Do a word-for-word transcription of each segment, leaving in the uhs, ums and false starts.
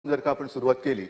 जर का आपण सुरुवात केली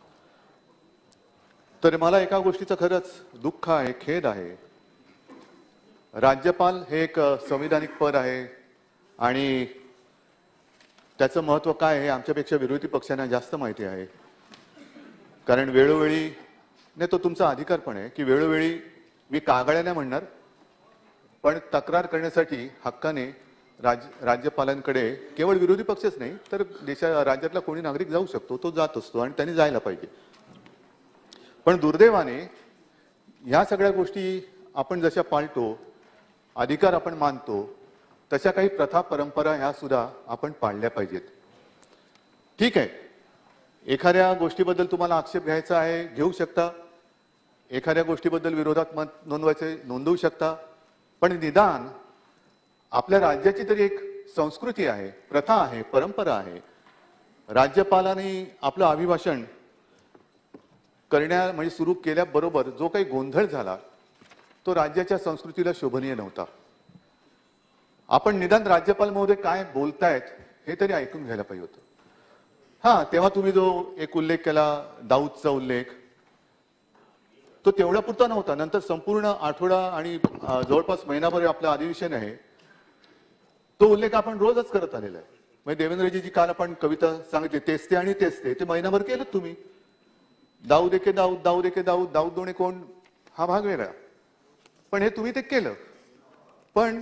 तर मला एका गोष्टीचं खरंच दुःख आहे, खेद आहे। राज्यपाल हे एक संविधानिक पद आहे आणि त्याचं महत्त्व काय आहे आमच्यापेक्षा विरोधी पक्षांना जास्त माहिती आहे। कारण वेळोवेळी ने तो तुमचा अधिकार पण आहे की वेळोवेळी मी कागाळ्याने म्हणणार पण तक्रार करण्यासाठी हक्काने राज्य राज्यपालांकडे केवळ विरोधी पक्षच नाही तर देशा राज्यातला कोणी नागरिक जाऊ शकतो, तो जात असतो आणि त्यांनी जायला पाहिजे। पण दुर्दैवाने या सगळ्या गोष्टी आपण जशा पाळतो, अधिकार आपण मानतो, तशा काही प्रथा परंपरा ह्या सुद्धा आपण पाळल्या पाहिजेत। ठीक आहे, एखाद्या गोष्टीबद्दल तुम्हाला आक्षेप घ्यायचा आहे घेऊ शकता, एखाद्या गोष्टीबद्दल विरोधात मत नोंदवायचे नोंदवू शकता, पण निदान आपल्या राज्याची तरी एक संस्कृती आहे, प्रथा आहे, परंपरा आहे। राज्यपालांनी आपलं अभिभाषण करण्या म्हणजे सुरू केल्याबरोबर जो काही गोंधळ झाला तो राज्याच्या संस्कृतीला शोभनीय नव्हता। आपण निदान राज्यपाल महोदय काय बोलतायत हे तरी ऐकून घ्यायला पाहिजे होतं। हां, तेव्हा तुम्ही जो एक उल्लेख केला दाऊदचा उल्लेख, तो तेवढा पुरता नव्हता। नंतर संपूर्ण आठवडा आणि जवळपास महिनाभर आपलं अधिवेशन आहे, तो उल्लेख आपण रोजच करत आलेला आहे। म्हणजे देवेंद्रजी जी काल आपण कविता सांगितली तेच ते आणि तेच ते ते महिनाभर केलं तुम्ही। दाऊद एके दाऊद दाऊद एके दाऊद दाऊद दोणे कोण हा भाग वेगळा, पण हे तुम्ही ते केलं। पण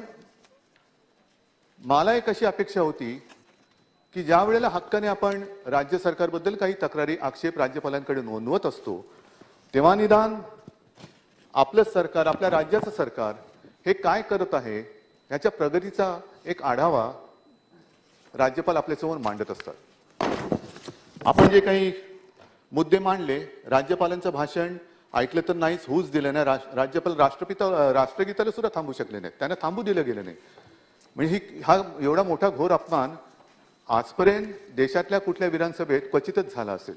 मला एक अशी अपेक्षा होती की ज्या वेळेला हक्काने आपण राज्य सरकारबद्दल काही तक्रारी आक्षेप राज्यपालांकडे नोंदवत असतो तेव्हा निदान आपलं सरकार, आपल्या राज्याचं सरकार हे काय करत आहे याच्या प्रगतीचा एक आढावा राज्यपाल आपल्यासमोर मांडत असतात। आपण जे काही मुद्दे मांडले, राज्यपालांचं भाषण ऐकलं तर नाहीच, होऊच दिलं नाही। राज्यपाल राष्ट्रपिता राष्ट्रगीताला सुद्धा थांबू शकले नाहीत, त्यांना थांबू दिलं गेलं नाही। म्हणजे ही हा एवढा मोठा घोर अपमान आजपर्यंत देशातल्या कुठल्या विधानसभेत क्वचितच झाला असेल।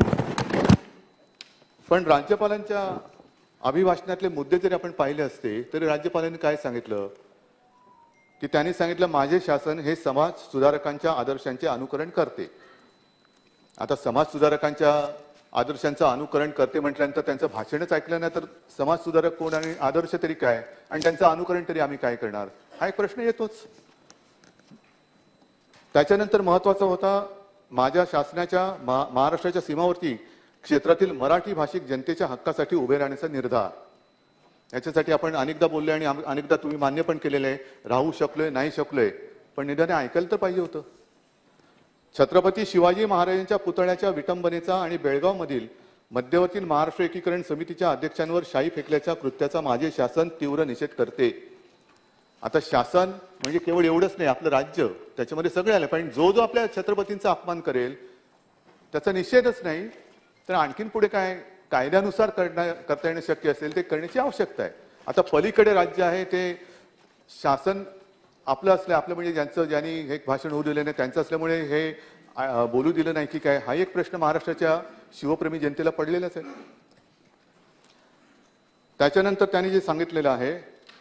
पण राज्यपालांच्या अभिभाषणातले मुद्दे जरी आपण पाहिले असते तरी राज्यपालांनी काय सांगितलं की त्यांनी सांगितलं माझे शासन हे समाज सुधारकांच्या आदर्शांचे अनुकरण करते। आता समाज सुधारकांच्या आदर्शांचं अनुकरण करते म्हटल्यानंतर त्यांचं भाषणच ऐकलं नाही तर समाज सुधारक कोण आणि आदर्श तरी काय आणि त्यांचं अनुकरण तरी आम्ही काय करणार, हा एक प्रश्न येतोच। त्याच्यानंतर महत्त्वाचा होता माझ्या शासनाच्या महाराष्ट्राच्या सीमावर्ती क्षेत्रातील मराठी भाषिक जनतेच्या हक्कासाठी उभे राहण्याचा निर्धार। याच्यासाठी आपण अनेकदा बोलले आणि अनेकदा तुम्ही मान्य पण केलेले आहे, राहू शकलोय नाही शकलोय, पण निदान ऐकायला तर पाहिजे होतं। छत्रपती शिवाजी महाराजांच्या पुतळ्याच्या विटंबनेचा आणि बेळगाव मधील मध्यवर्ती महाराष्ट्र एकीकरण समितीच्या अध्यक्षांवर शाई फेकल्याच्या कृत्याचा माझे शासन तीव्र निषेध करते। आता शासन म्हणजे केवळ एवढंच नाही, आपलं राज्य त्याच्यामध्ये सगळे आले, पण जो जो आपल्या छत्रपतींचा अपमान करेल त्याचा निषेधच नाही तर आणखीन पुढे काय कायद्यानुसार करण्या करता येणं शक्य असेल ते करण्याची आवश्यकता आहे। आता पलीकडे राज्य आहे ते शासन आपलं असलं, आपलं म्हणजे ज्यांचं ज्यांनी हे भाषण होऊ दिलं नाही त्यांचं असल्यामुळे हे बोलू दिलं नाही की काय, हा एक प्रश्न महाराष्ट्राच्या शिवप्रेमी जनतेला पडलेलाच आहे। त्याच्यानंतर त्यांनी जे सांगितलेलं आहे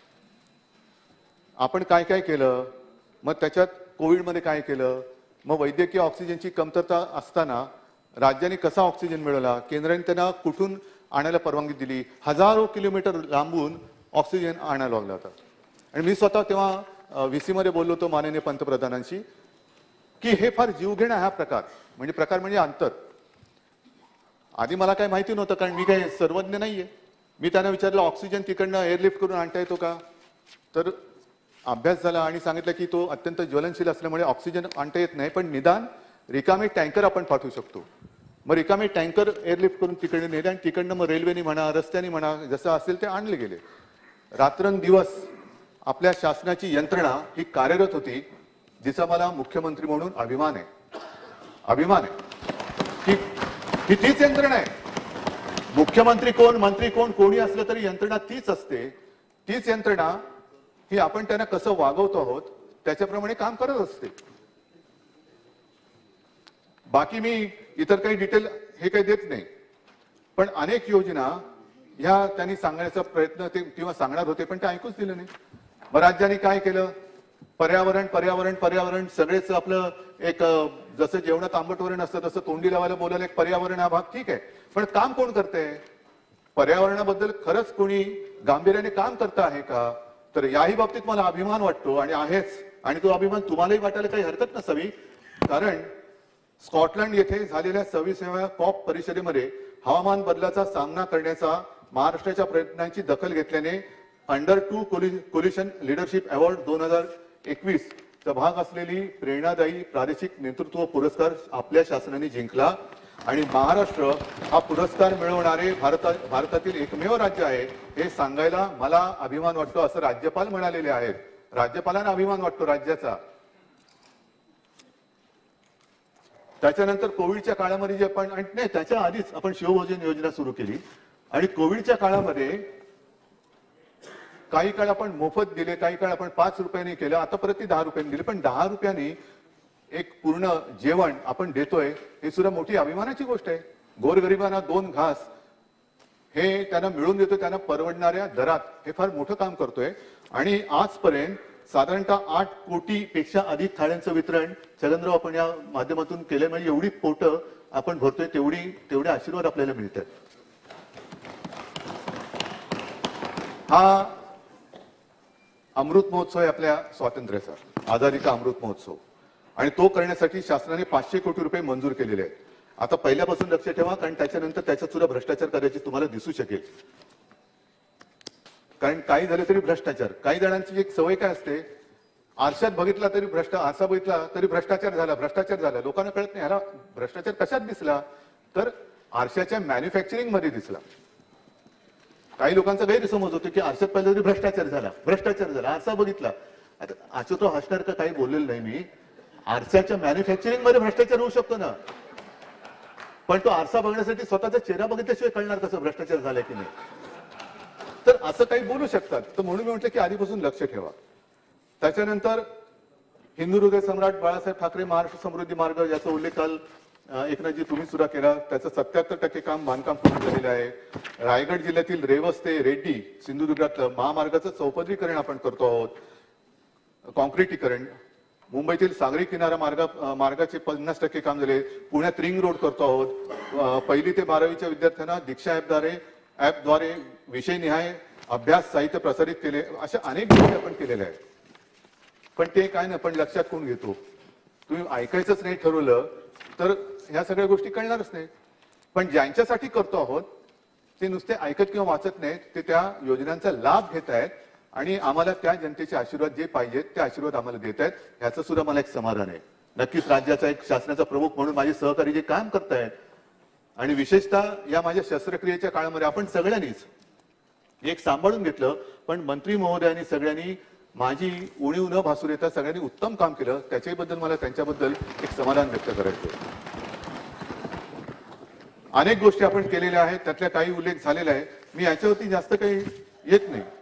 आपण काय काय केलं, मग त्याच्यात कोविडमध्ये काय केलं, मग वैद्यकीय ऑक्सिजनची कमतरता असताना राज्याने कसा ऑक्सिजन मिळवला, केंद्राने त्यांना कुठून आणायला परवानगी दिली, हजारो किलोमीटर लांबून ऑक्सिजन आणायला लागला होता। आणि मी स्वतः तेव्हा व्हीसी मध्ये बोललो होतो माननीय पंतप्रधानांशी की हे फार जीवघेणा हा प्रकार, म्हणजे प्रकार म्हणजे अंतर। आधी मला काय माहिती नव्हतं कारण मी काही सर्वज्ञ नाहीये। मी त्यांना विचारलं ऑक्सिजन तिकडनं एअरलिफ्ट करून आणता येतो का, तर अभ्यास झाला आणि सांगितलं की तो अत्यंत ज्वलनशील असल्यामुळे ऑक्सिजन आणता येत नाही, पण निदान रिकामे टँकर आपण पाठवू शकतो। मग रिकामे टँकर एअरलिफ्ट करून तिकडे नेले आणि तिकडनं मग रेल्वेने म्हणा रस्त्याने म्हणा जसं असेल ते आणले गेले। रात्रंदिवस आपल्या शासनाची यंत्रणा ही कार्यरत होती, जिचा मला मुख्यमंत्री म्हणून अभिमान आहे। अभिमान आहे की तीच यंत्रणा आहे। मुख्यमंत्री कोण, मंत्री कोण, कोणी असलं तरी यंत्रणा तीच असते। तीच यंत्रणा ही आपण त्यांना कसं वागवतो आहोत त्याच्याप्रमाणे काम करत असते। बाकी मी इतर काही डिटेल हे काही देत नाही, पण अनेक योजना ह्या त्यांनी सांगण्याचा प्रयत्न ते किंवा सांगणार होते पण ते ऐकूच दिलं नाही। मग राज्याने काय केलं, पर्यावरण पर्यावरण पर्यावरण सगळेच आपलं एक जसं जेवणात आंबटवरण असतं तसं तोंडी लावायला बोलायला एक पर्यावरण हा भाग ठीक आहे, पण काम कोण करते? पर्यावरणाबद्दल खरंच कोणी गांभीर्याने काम करता आहे का? तर याही बाबतीत मला अभिमान वाटतो आणि आहेच, आणि तो अभिमान तुम्हालाही वाटायला काही हरकत नसावी. कारण स्कॉटलंड येथे झालेल्या सव्वीसाव्या कॉप परिषदेमध्ये हवामान बदलाचा सामना करण्याचा महाराष्ट्राच्या प्रयत्नांची दखल घेतल्याने under two coalition leadership award दोन हजार एकवीस चा भाग असलेली प्रेरणादायी प्रादेशिक नेतृत्व पुरस्कार आपल्या शासनाने जिंकला आणि महाराष्ट्र हा पुरस्कार मिळवणारे भारता भारतातील एकमेव राज्य आहे हे सांगायला मला अभिमान वाटतो, असं राज्यपाल म्हणालेले आहेत. राज्यपालांना अभिमान वाटतो राज्याचा. त्याच्यानंतर कोविडच्या काळामध्ये जे आपण नाही त्याच्या आधीच आपण शिवभोजन योजना सुरू केली आणि कोविडच्या काळामध्ये काही काळ आपण मोफत दिले, काही काळ आपण पाच रुपयांनी केलं, आता परत ती दहा रुपयांनी दिली. पण दहा रुपयांनी एक पूर्ण जेवण आपण देतोय ही सुद्धा मोठी अभिमानाची गोष्ट आहे. गोरगरिबांना दोन घास हे त्यांना मिळवून देतोय, त्यांना परवडणाऱ्या दरात, हे फार मोठं काम करतोय. आणि आजपर्यंत साधारणतः आठ कोटी पेक्षा अधिक थाळ्यांचं वितरण छगनराव आपण या माध्यमातून केलंय. म्हणजे एवढी पोटं आपण भरतोय, तेवढी तेवढे आशीर्वाद आपल्याला मिळतात. हा अमृत महोत्सव आहे आपल्या स्वातंत्र्याचा, आझादी का अमृत महोत्सव, आणि तो करण्यासाठी शासनाने पाचशे कोटी रुपये मंजूर केलेले आहेत. आता पहिल्यापासून लक्ष ठेवा, कारण त्याच्यानंतर त्याच्यात सुद्धा भ्रष्टाचार करायची तुम्हाला दिसू शकेल. कारण काही झालं तरी भ्रष्टाचार. काही जणांची एक सवय काय असते, आरशात बघितला तरी भ्रष्ट आरसा बघितला तरी भ्रष्टाचार झाला भ्रष्टाचार झाला लोकांना कळत नाही ह्याला भ्रष्टाचार कशात दिसला, तर आरशाच्या मॅन्युफॅक्चरिंग मध्ये दिसला. काही लोकांचा गैरसमज होतो की आरशात पाहिलं तरी भ्रष्टाचार झाला भ्रष्टाचार झाला आरसा बघितला. आता आचुतो हसणार का काही बोललेलं नाही मी. आरशाच्या मॅन्युफॅक्चरिंग मध्ये भ्रष्टाचार होऊ शकतो ना, पण तो आरसा बघण्यासाठी स्वतःचा चेहरा बघितल्याशिवाय कळणार कसं भ्रष्टाचार झाला की नाही. तर असं काही बोलू शकतात. तर म्हणून मी म्हटलं की आधीपासून लक्ष ठेवा. त्याच्यानंतर हिंदू हृदय सम्राट बाळासाहेब ठाकरे महाराष्ट्र समृद्धी मार्ग याचा उल्लेख काल एकनाथजी तुम्ही सुद्धा केला. त्याचं सत्याहत्तर टक्के काम बांधकाम पूर्ण झालेलं आहे. रायगड जिल्ह्यातील रेवस ते रेड्डी सिंधुदुर्गातलं महामार्गाचं चौपदरीकरण आपण करतो आहोत, कॉन्क्रिटीकरण. मुंबईतील सागरी किनारा मार्ग मार्गाचे पन्नास टक्के काम झाले. पुण्यात रिंग रोड करतो आहोत. पहिली ते बारावीच्या विद्यार्थ्यांना दीक्षा ऍपद्वारे ऍपद्वारे विषयनिहाय अभ्यास साहित्य प्रसारित केले. अशा अनेक गोष्टी आपण केलेल्या आहेत. पण ते काय ना, पण लक्षात कोण घेतो. तुम्ही ऐकायचंच नाही ठरवलं तर ह्या सगळ्या गोष्टी कळणारच नाही. पण ज्यांच्यासाठी करतो आहोत ते नुसते ऐकत किंवा वाचत नाहीत, ते त्या योजनांचा लाभ घेत आहेत आणि आम्हाला त्या जनतेचे आशीर्वाद जे पाहिजेत ते आशीर्वाद आम्हाला देत आहेत. ह्याचं सुद्धा मला एक समाधान आहे. नक्कीच राज्याचा एक शासनाचा प्रमुख म्हणून माझे सहकारी जे काम करतायत आणि विशेषतः या माझ्या शस्त्रक्रियेच्या काळामध्ये आपण सगळ्यांनीच एक सांभाळून घेतलं. पण मंत्री महोदयांनी सगळ्यांनी माझी उणीव न भासू देता सगळ्यांनी उत्तम काम केलं. त्याच्याबद्दल मला त्यांच्याबद्दल एक समाधान व्यक्त करायचं. अनेक गोष्टी आपण केलेल्या आहेत, त्यातल्या काही उल्लेख झालेला आहे. मी याच्यावरती जास्त काही येत नाही.